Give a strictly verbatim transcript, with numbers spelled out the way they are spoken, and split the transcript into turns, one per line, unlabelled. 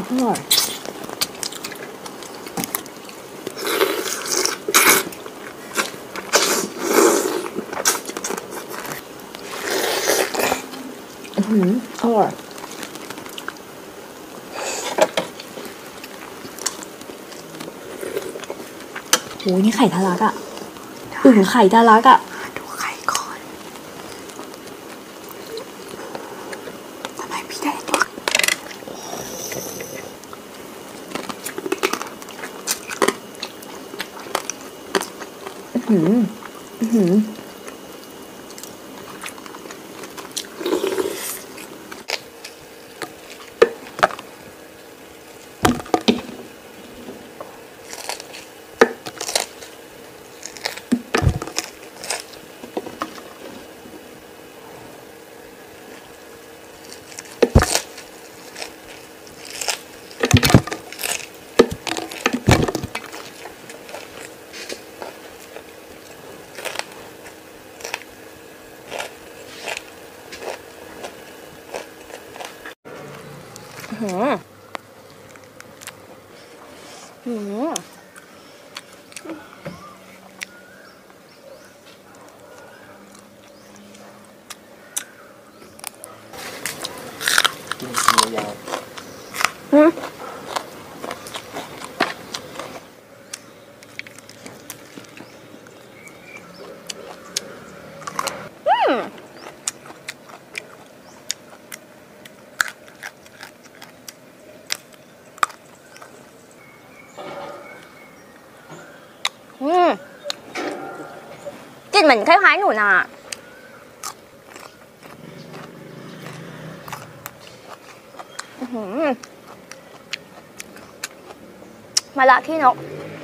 อร่อยอืมอร่อยโหนี่ไข่ทะลักอ่ะอึ่งไข่ทะลักอ่ะดูไข่ก่อนทำไมพี่ได้ตัวอืมอืมหืมหืม
กินเคี้ยวยาว
หืมอืมกลิ่นเหมือนคล้ายๆหนูนาอือหือมะระขี้นก